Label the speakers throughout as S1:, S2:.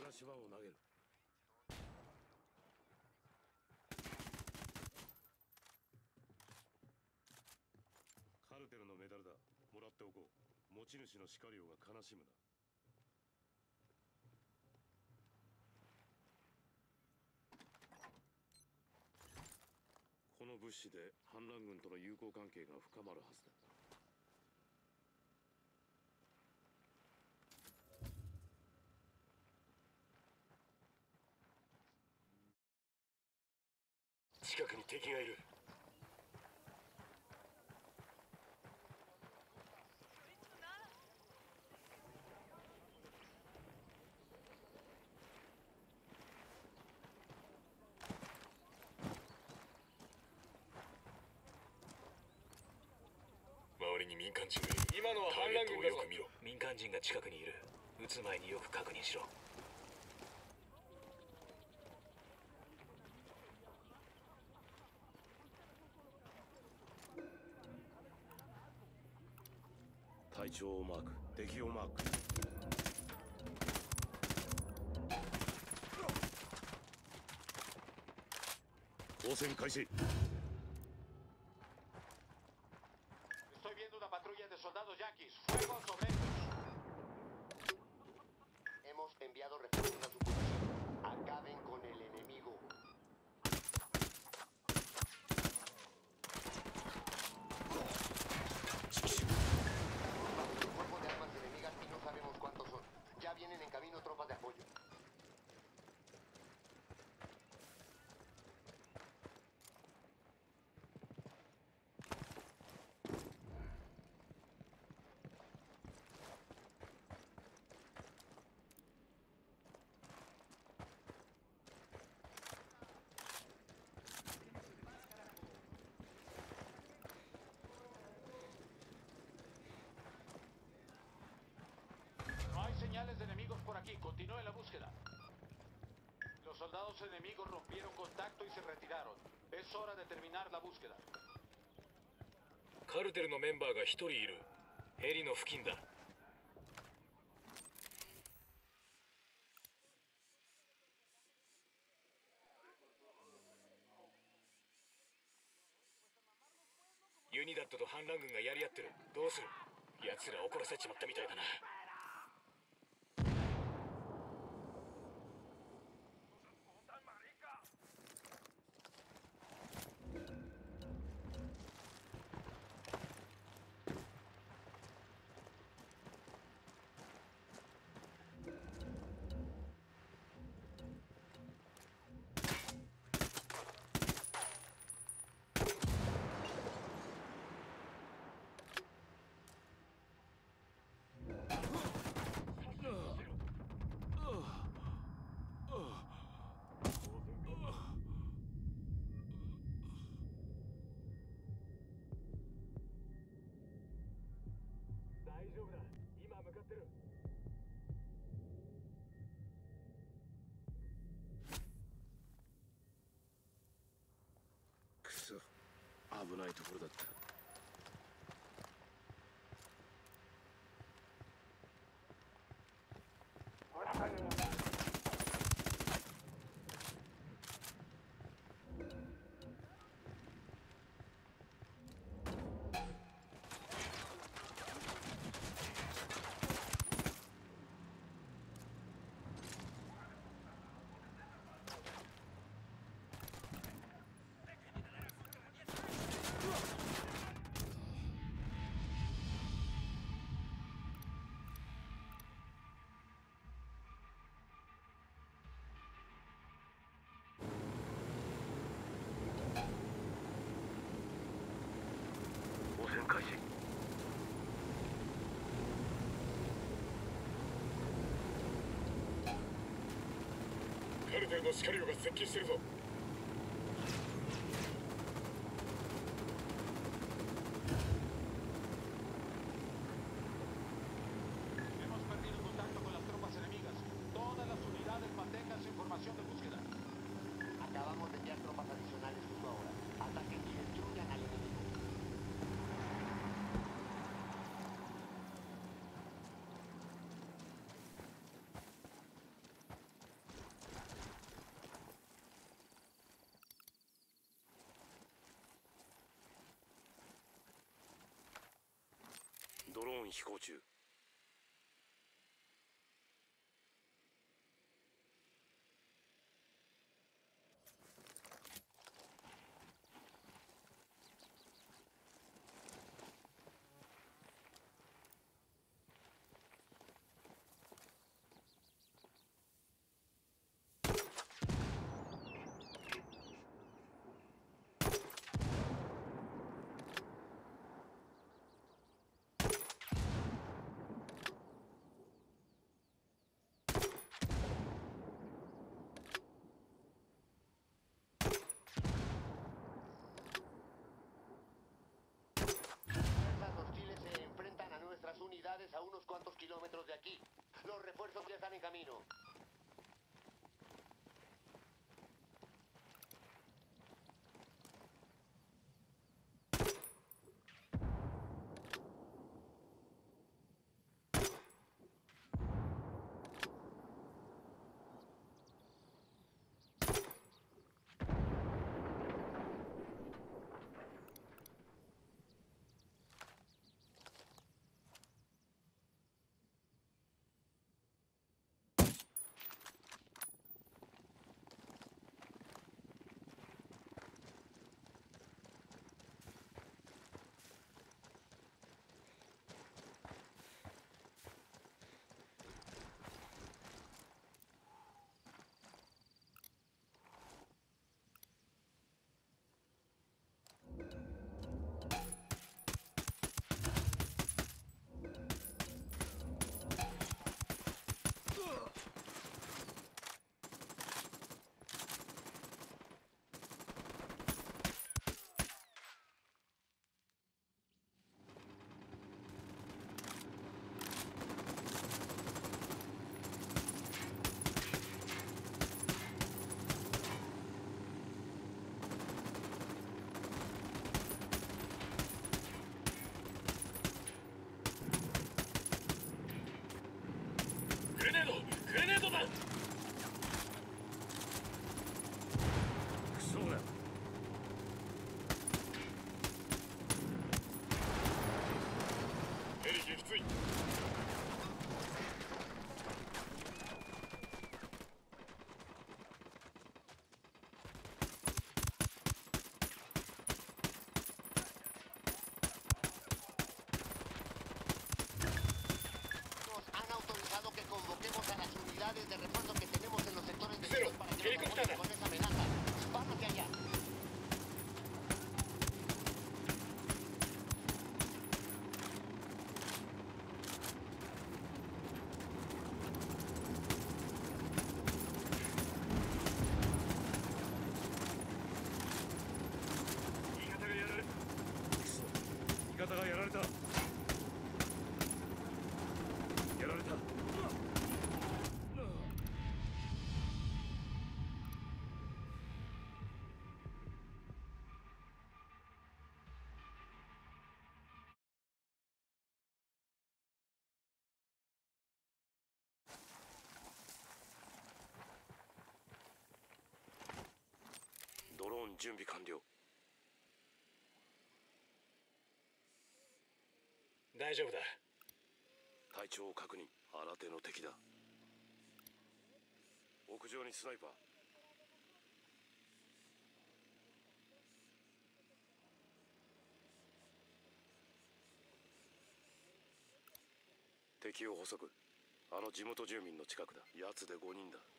S1: から芝を投げる。カルテルのメダルだ。もらっておこう。持ち主のシカリオが悲しむな。この物資で反乱軍との友好関係が深まるはずだ。近くに敵がいる。周りに民間人がいる。
S2: 今のは反乱軍だぞ。
S1: よく見ろ。民間人が近くにいる。撃つ前によく確認しろ。隊長をマーク、敵をマーク。交戦開始。
S3: Estoy viendo una patrulla de soldados yanquis. Fuego sobre ellos.
S4: Hemos enviado refuerzos a su posición. Acaben con el enemigo. Bajo el fuego de armas enemigas y no sabemos cuántos son. Ya vienen en camino tropas de apoyo.
S3: No hay señales de enemigos por aquí. Continúe la búsqueda. Los soldados enemigos rompieron contacto y se retiraron. Es hora de terminar la búsqueda.
S1: カルテルのメンバーが一人いる。ヘリの付近だ。ユニダットと反乱軍がやり合ってる。どうする？奴ら怒らせちまったみたいだな。大丈夫だ。今向かってる。くそ、危ないところだった。応戦開始。カルテルのシカリオが接近してるぞ。
S3: Hemos perdido contacto con las tropas enemigas. Todas las unidades mantengan su información de búsqueda.
S4: Acabamos de enviar tropas adicionales justo ahora. Ataquen y destruyan al enemigo.
S2: ドローン飛行中。
S4: Unidades a unos cuantos kilómetros de aquí. Los refuerzos ya están en camino. De refuerzo que tenemos en los sectores de
S1: Cero,
S4: para que nos
S1: helicóptero.
S4: con esa amenaza. ¡Van hacia allá!
S2: ドローン準備完了。
S1: 大丈夫だ。
S2: 隊長を確認。新手の敵だ。屋上にスナイパー。敵を捕捉。あの地元住民の近くだ。奴で5人だ。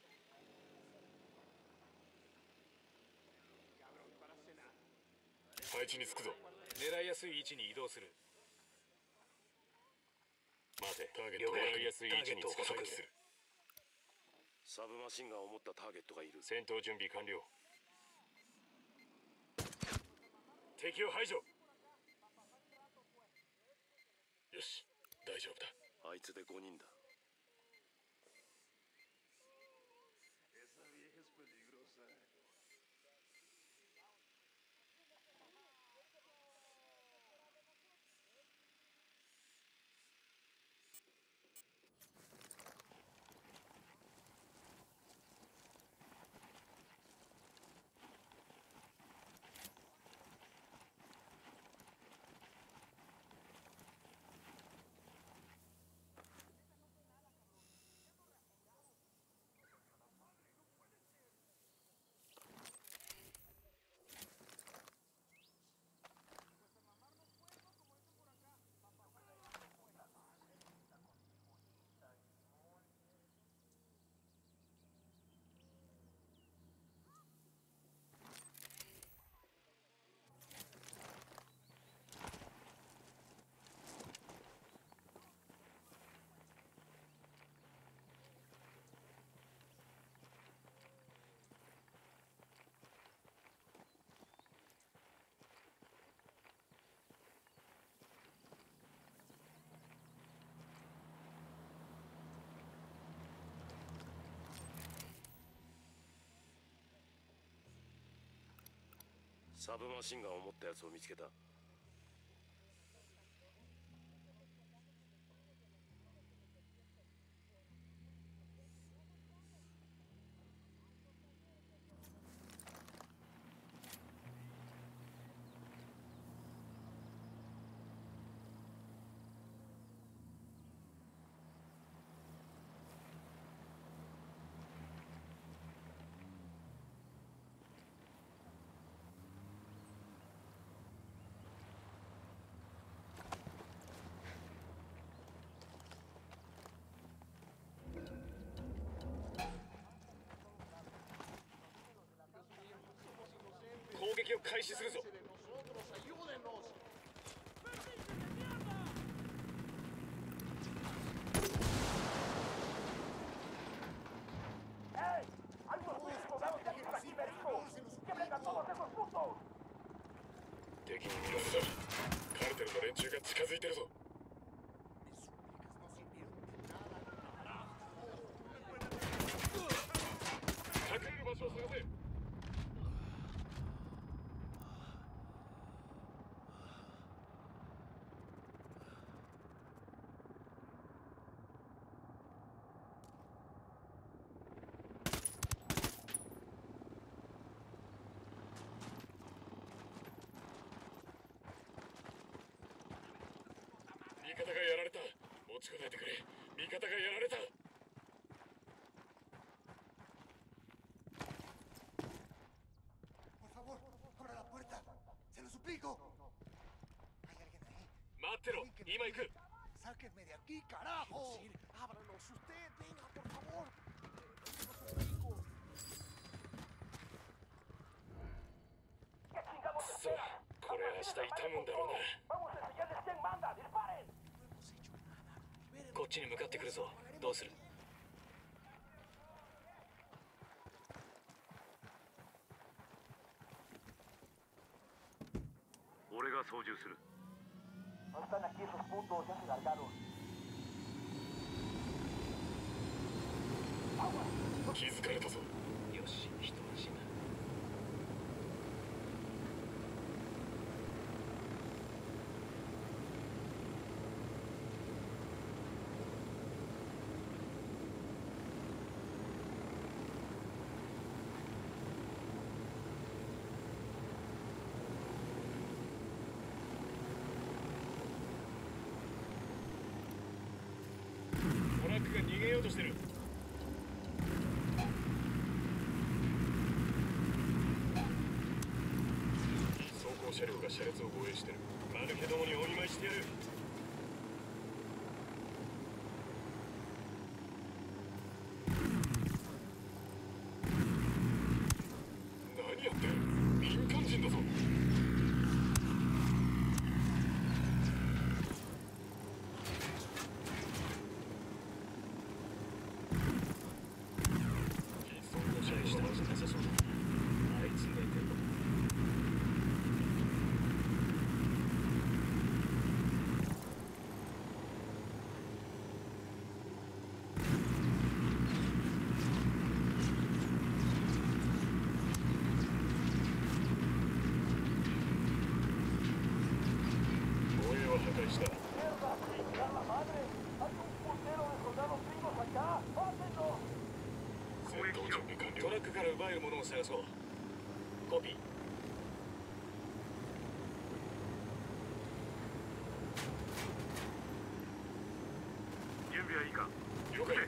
S1: 配置につくぞ。狙いやすい位置に移動する。待て、ターゲットが狙いやすい位置に捕捉する。
S2: サブマシンガンを持ったターゲットがいる。
S1: 戦闘準備完了。敵を排除。よし、大丈夫だ。
S2: あいつで5人だ。 サブマシンガンを持ったやつを見つけた。
S1: 攻撃を開始するぞ。敵に見られた。カルテルの連中が近づいてるぞ。隠れる場所を探せ。味方がやられた。落ちこないでくれ。味方がやられた。
S4: Por favor, abra la puerta. Se lo suplico. ¿Hay alguien ahí?
S1: 待ってろ。今行く。
S4: Sáquenme de aquí, carajo.
S5: Ábranos usted, venga, por favor. Se lo suplico.
S1: くそ、これ明日痛むんだろうな。
S5: Vamos a enseñarles quién manda, disparen.
S1: こっちに向かってくるぞ。どうする？
S2: 俺が操縦する。
S5: No están aquí esos putos, ya se largaron.
S1: 気づかれたぞ。よし、一安心だ。トラックが逃げようとしてる。走行車両が車列を護衛してる。マヌケどもにお見舞いしてやる。何やってる？民間人だぞ。したはずなさそうだ。あいつ寝てるの。護衛を破壊した。 戦闘準備完了。トラックから奪えるものを探そう。コピー。
S2: 準備はいいか？
S1: 了解。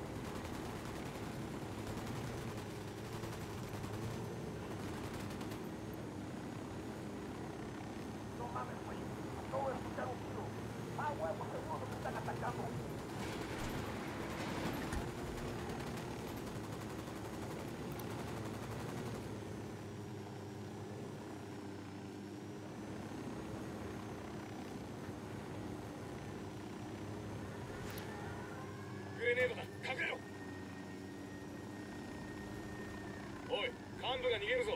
S5: No mames, güey. Acabo de escuchar un tiro. Ah, huevo, seguro que están atacando.
S1: グレネードだ。隠れろ。おい、幹部が逃げるぞ。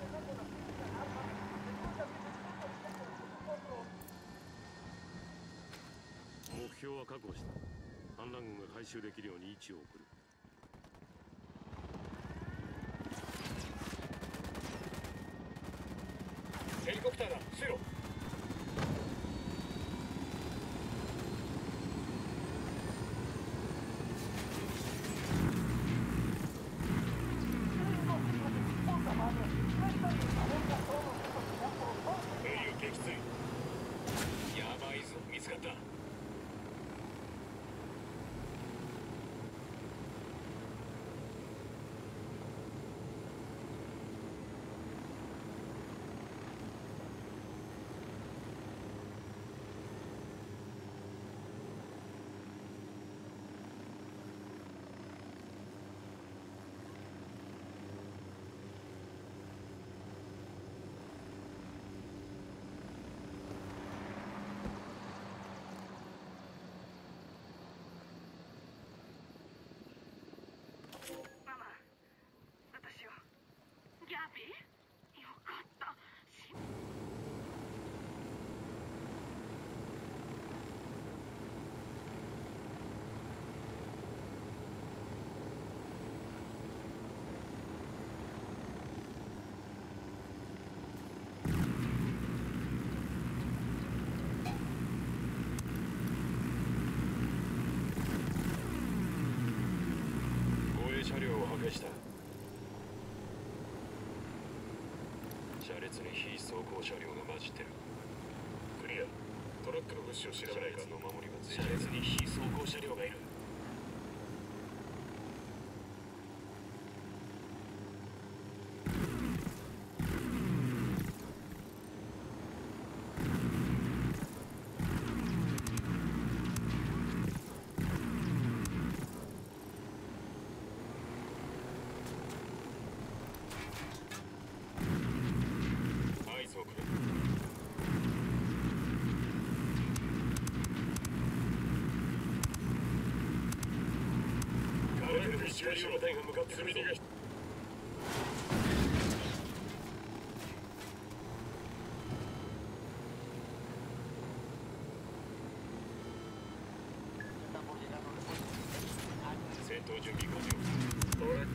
S2: 目標は確保した。反乱軍が回収できるように位置を送る。
S1: ターだ。伏せろ。兵を撃墜。やばいぞ、見つかった。
S6: ママ、私を。ギャビー、よかった。
S2: 護衛車両を破壊した。車列に非走行車両が混じってる。
S1: クリア。トラックの物資を調べないか。
S2: 車列の守りがつい
S1: 車
S2: てる。
S1: 列に非走行車両がいる。合図をくれ。カルテル1回部隊が向かってくるぞ。戦闘準備完了。俺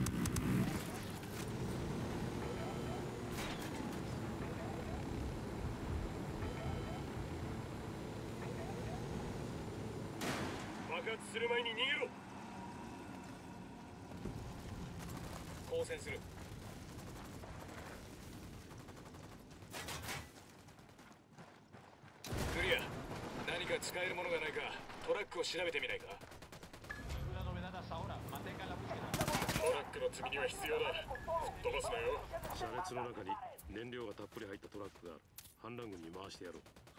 S1: 爆発する前に逃げろ。交戦する。クリア。何か使えるものがないか。トラックを調べてみないか。
S3: Ninguna novedad hasta ahora. Mantengan la búsqueda.
S1: トラックの積み荷は必要だ。吹っ飛ばすなよ。
S2: 車列の中に燃料がたっぷり入ったトラックがある。反乱軍に回してやろう。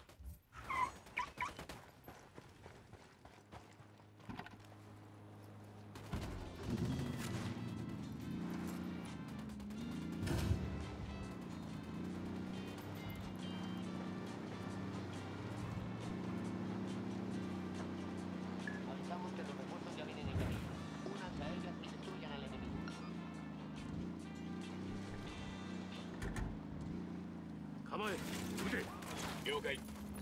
S4: Avisamos que los refuerzos ya vienen en camino. Únanse a ellas y destruyan al enemigo.
S2: 構え、撃て。
S1: 了解。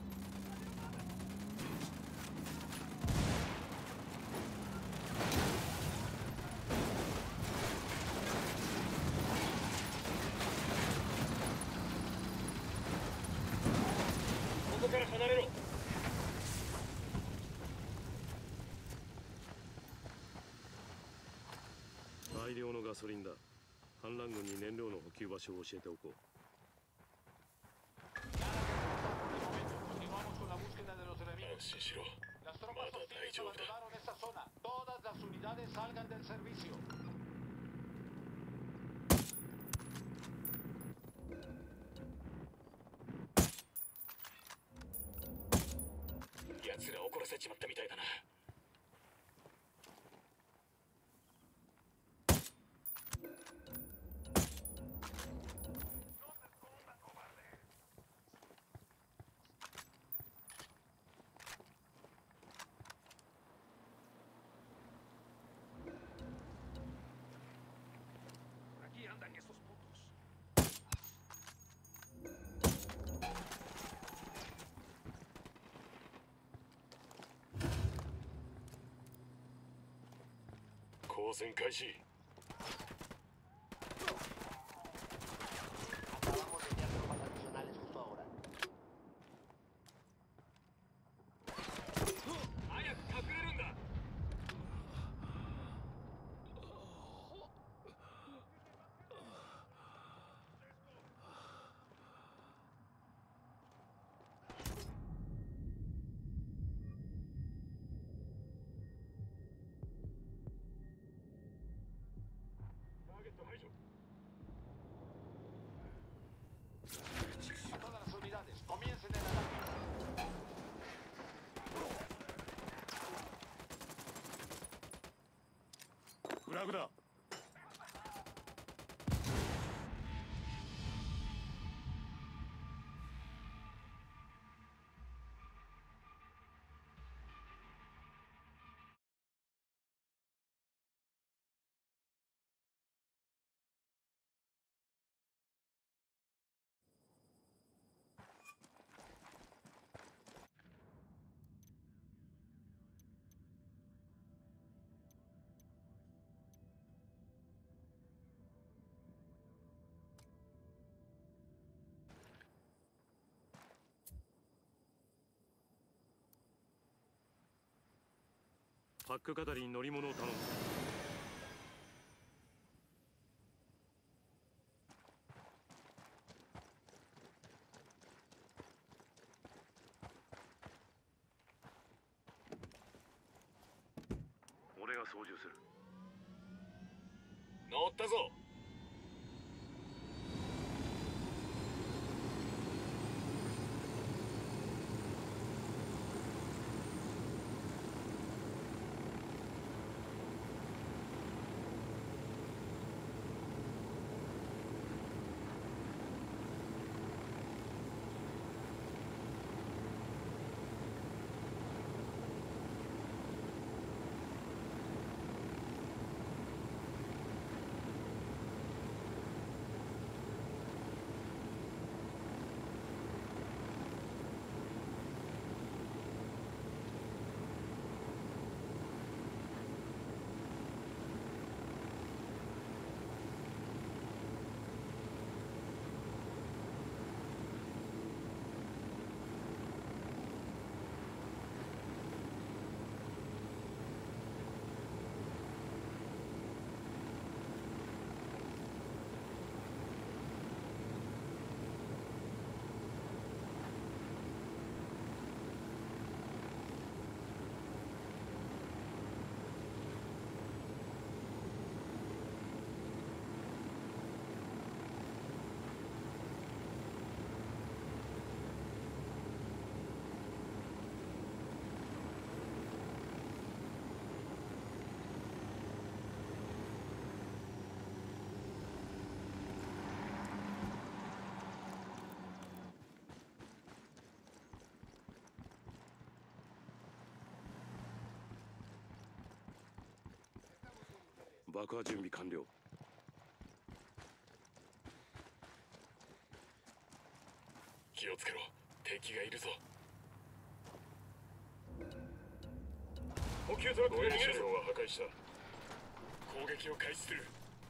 S1: ここから離れろ。
S2: 大量のガソリンだ。反乱軍に燃料の補給場所を教えておこう。
S3: Continuamos con la búsqueda de los
S1: 安
S3: enemigos.
S1: 心しろ。
S3: Las
S1: ま
S3: tropas
S1: だ大
S3: hostiles
S1: 丈夫だ。
S3: abandonaron esta zona. Todas las unidades salgan del servicio.
S1: 奴ら怒らせちまったみたいだな。
S5: Aquí andan esos putos.
S2: 交戦開始。
S4: Acabamos de enviar tropas adicionales justo ahora.
S2: フラグだ。パック係に乗り物を頼む。俺が操縦する。
S1: 乗ったぞ。
S2: 爆破準備完了。
S1: 気をつけろ、敵がいるぞ。補給トラックが逃げるぞ。は破壊した。攻撃を開始する。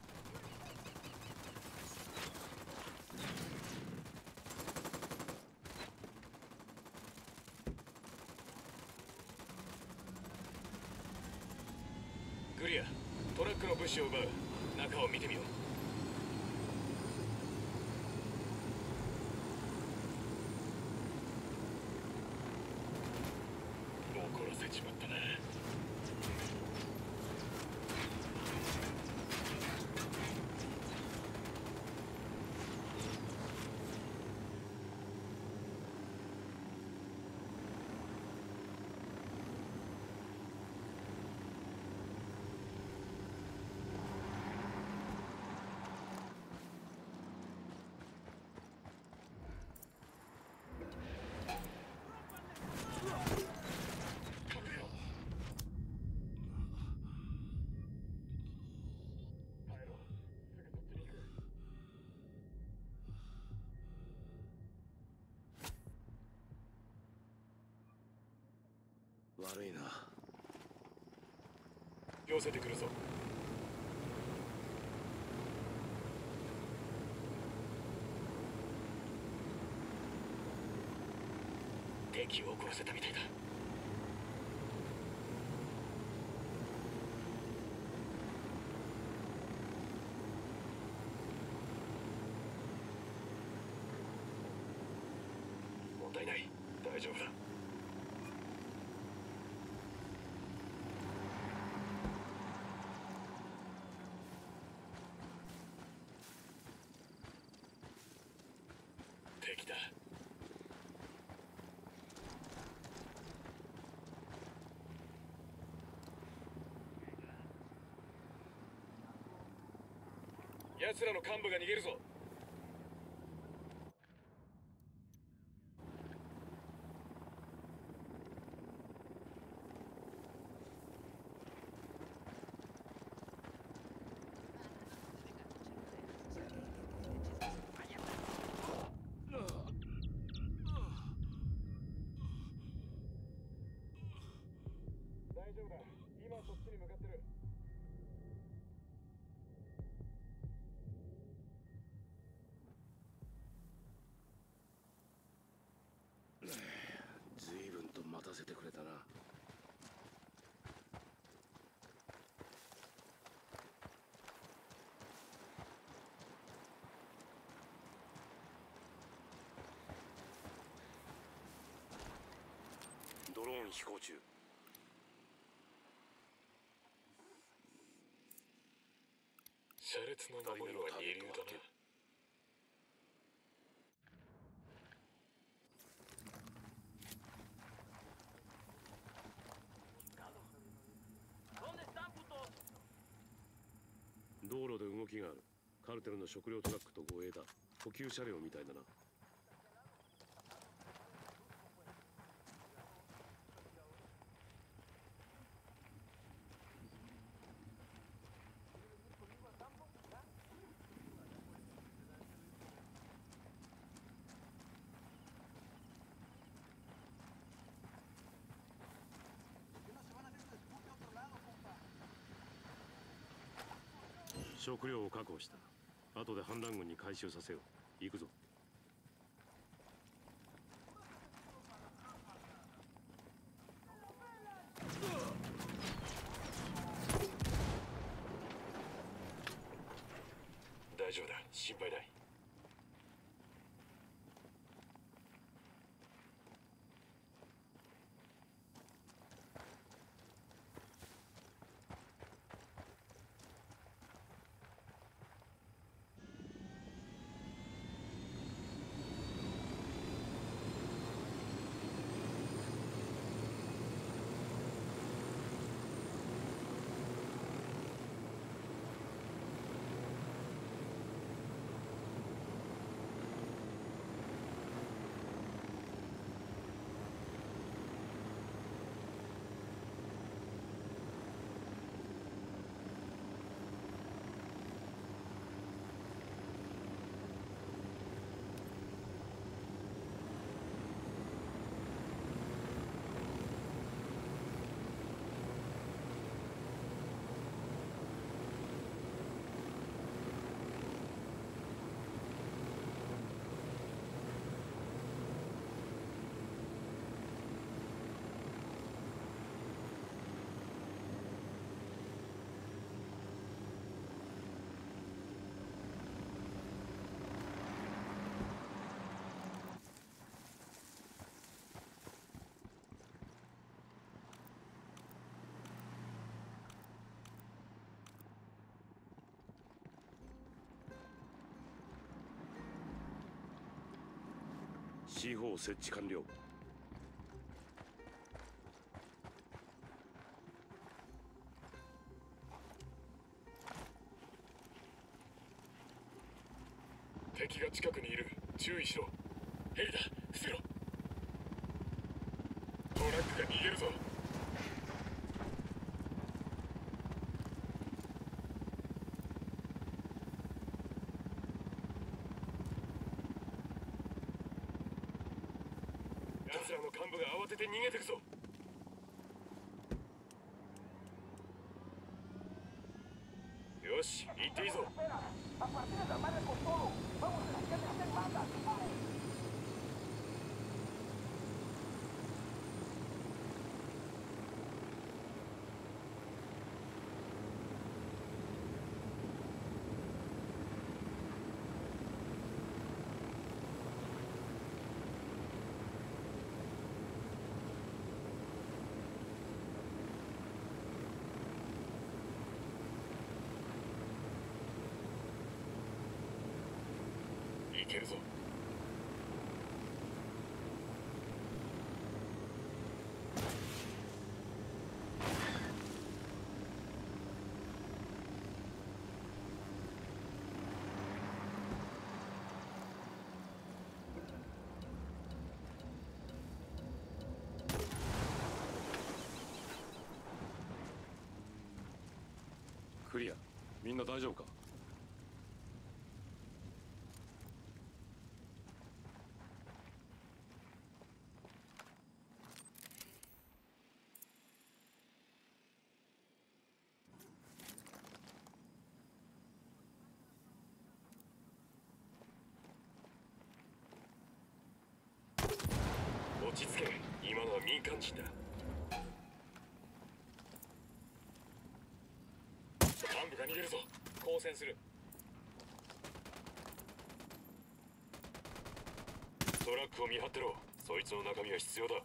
S1: グリア、トラックの物資を奪う。中を見てみよう。怒らせちまったな。
S2: 悪いな。
S1: 寄せてくるぞ。敵を怒らせたみたいだ。問題ない。大丈夫だ。敵だ。 奴らの幹部が逃げるぞ。大丈夫だ。今そっちに向かってる。
S2: 随分と待たせてくれたな。ドローン飛行中。
S1: 車列の守りは二流だな。
S2: 道路で動きがある。カルテルの食料トラックと護衛だ。補給車両みたいだな。食料を確保した。後で反乱軍に回収させよう。行くぞ。
S1: 大丈夫だ。心配ない。
S2: C4設置完了。
S1: 敵が近くにいる。注意しろ。ヘリだ。伏せろ。トラックが逃げるぞ。奴らの幹部が慌てて逃げてるぞ。よし、行っていいぞ。
S5: A partir de la madre con todo. Vamos a dedicarle a hacer bandas. ¡Vamos!
S1: いけるぞ。
S2: クリア。みんな大丈夫か？
S1: 落ち着け。今のは民間人だ。幹部が逃げるぞ。交戦する。トラックを見張ってろ。そいつの中身は必要だ。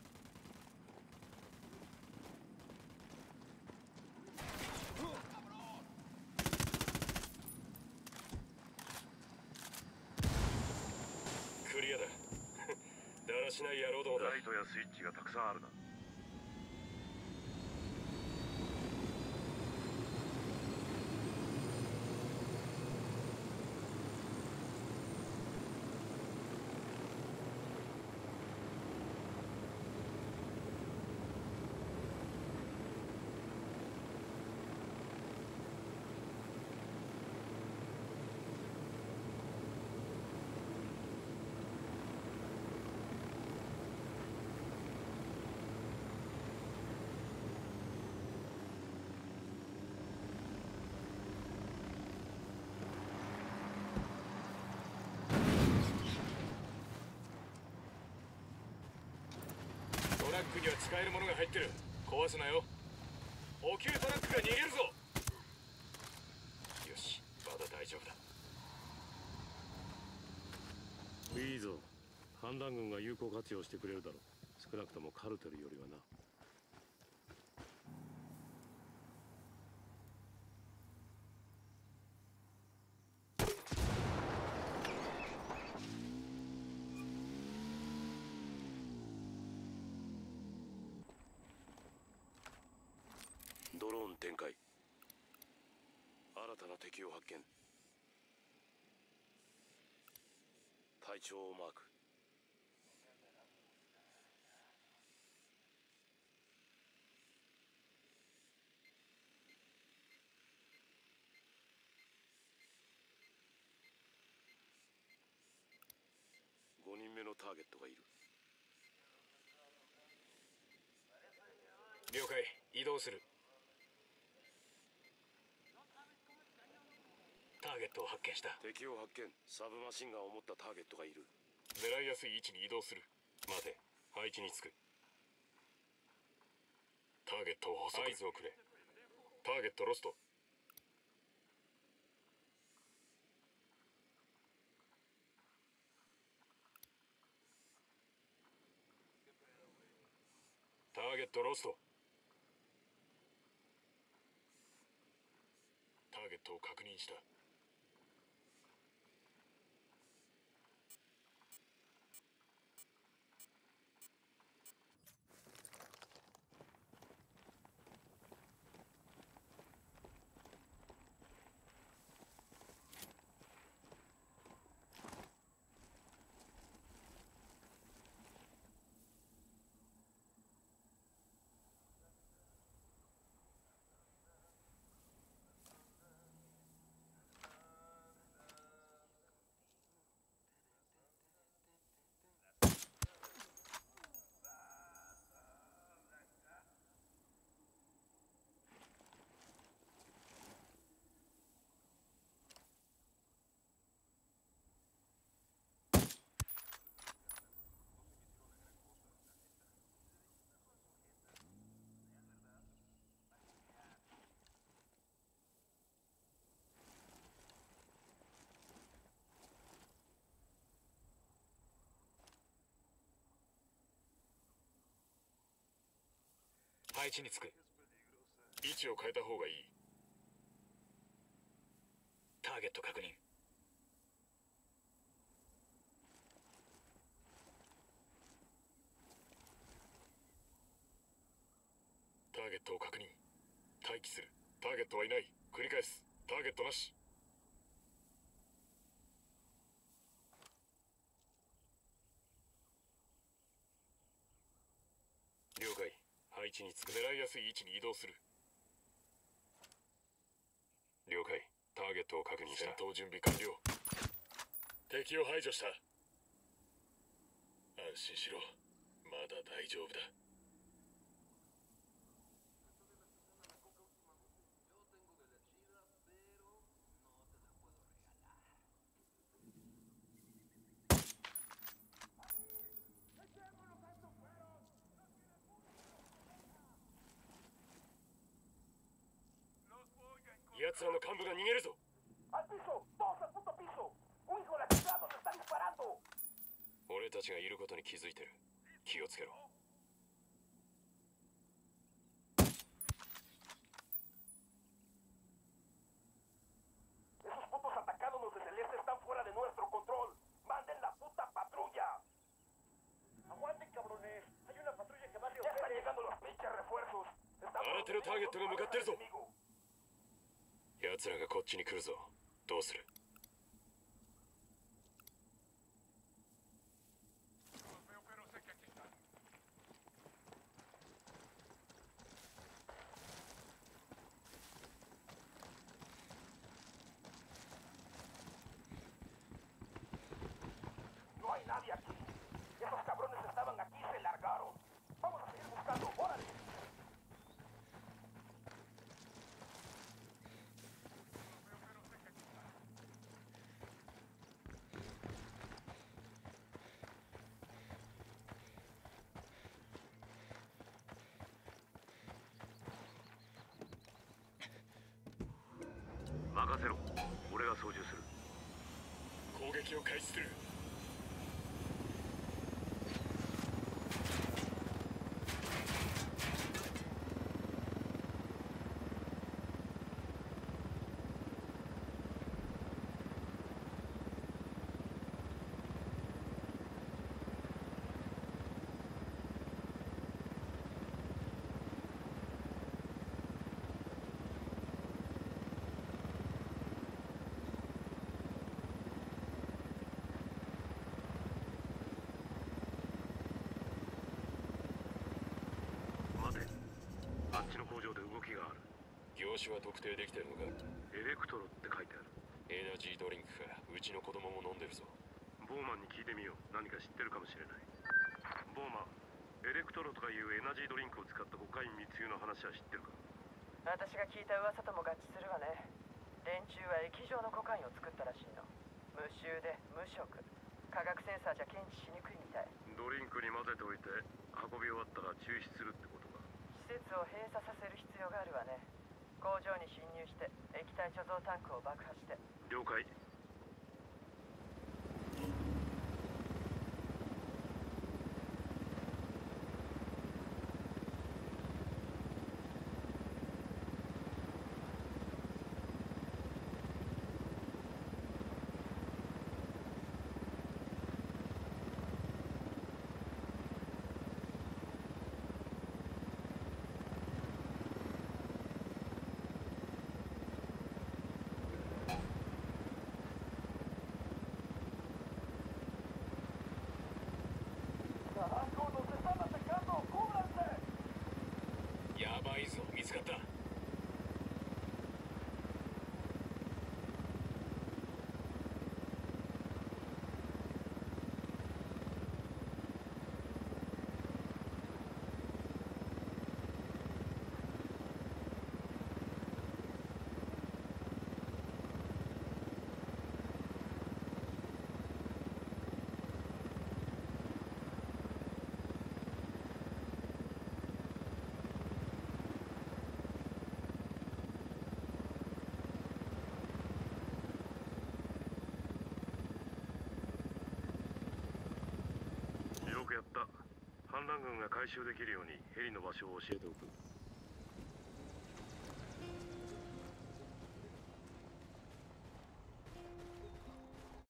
S1: クリアだ。だらしない野郎どもだ。
S2: ライトやスイッチがたくさんあるな。
S1: トラックには使えるものが入ってる。壊すなよ。補給トラックが逃げるぞ。よし、まだ大丈夫だ。
S2: いいぞ。反乱軍が有効活用してくれるだろう。少なくともカルテルよりはな。ドローン展開。新たな敵を発見。隊長をマーク。5人目のターゲットがいる。
S1: 了解。移動する。ターゲットを発見した。
S2: 敵を発見。サブマシンガンを持ったターゲットがいる。
S1: 狙いやすい位置に移動する。待て。配置につく。ターゲットを捕捉。合図をくれ。ターゲットロスト。ターゲットロスト。ターゲットを確認した。配置につく。位置を変えた方がいい。ターゲット確認。ターゲットを確認。待機する。ターゲットはいない。繰り返す。ターゲットなし。了解。配置につく。狙いやすい位置に移動する。
S2: 了解。ターゲットを確認した。
S1: 戦闘準備完了。敵を排除した。安心しろ。まだ大丈夫だ。
S2: 奴らの幹部が逃げるぞ。
S5: ¡Al piso! ¡Todos al puto piso! ¡Un hijo de la chingada nos está disparando!
S2: 俺たちがいることに気づいてる。気をつけろ。
S5: Esos putos atacándonos desde el este están fuera de nuestro control. ¡Manden la puta patrulla! ¡Aguanten, cabrones! Hay una patrulla que va hacia... ¡Ya están llegando los pinches refuerzos!
S2: 新手のターゲットが向かってるぞ。奴らがこっちに来るぞ。どうする？
S5: No hay nadie aquí. Esos cabrones estaban aquí y se largaron. Vamos a seguir buscando. ¡Órale!
S2: 任せろ。俺が操縦する。
S1: 攻撃を開始する。
S2: あっちの工場で動きがある。業種は特定できてるのか？エレクトロって書いてある。エナジードリンクか。うちの子供も飲んでるぞ。ボーマンに聞いてみよう。何か知ってるかもしれない。ボーマン、エレクトロとかいうエナジードリンクを使ったコカイン密輸の話は知ってるか？
S7: 私が聞いた噂とも合致するわね。連中は液状のコカインを作ったらしいの。無臭で無色。化学センサーじゃ検知しにくいみたい。
S2: ドリンクに混ぜておいて運び終わったら抽出するってことか？
S7: 施設を閉鎖させる必要があるわね。工場に侵入して液体貯蔵タンクを爆破して。
S2: 了解。
S5: ¡Carajo! ¡Nos están atacando! ¡Cúbranse!
S1: やばいぞ。見つかった。
S2: よくやった。反乱軍が回収できるようにヘリの場所を教えておく。